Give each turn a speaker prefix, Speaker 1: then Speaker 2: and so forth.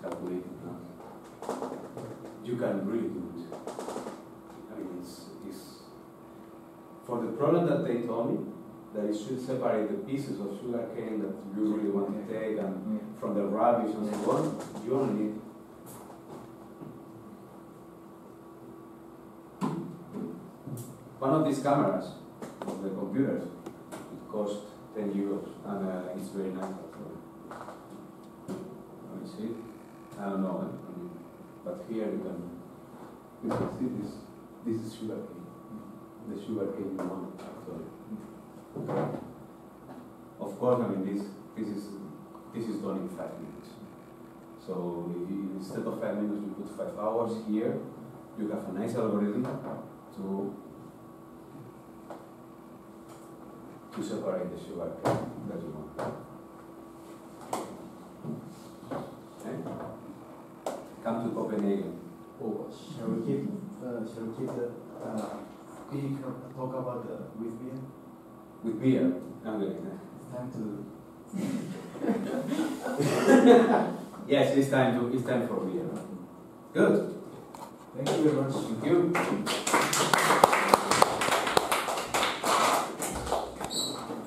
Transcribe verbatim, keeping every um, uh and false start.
Speaker 1: calculated now. You can really do it. I mean, it's, it's for the problem that they told me, that you should separate the pieces of sugar cane that you really want to take and
Speaker 2: Yeah.
Speaker 1: from the rubbish and so on, you only need one of these cameras of the computers. It costs ten euros and uh, it's very nice actually. Let me see. I don't know, eh? I mean, but here you can. You can see this. This is sugar cane. The sugar cane you want actually. Of course, I mean this. This is this is done in five minutes. So if you, instead of five minutes, you put five hours here. You have a nice algorithm to to separate the sugar cane that you want. Okay? Come to Copenhagen.
Speaker 2: Oh, shall we keep? Uh, shall we keep the? Uh, can you talk about the with beer?
Speaker 1: With beer. Okay.
Speaker 2: It's time to.
Speaker 1: Yes, it's time to it's time for beer. Good.
Speaker 2: Thank you very much.
Speaker 1: Thank you.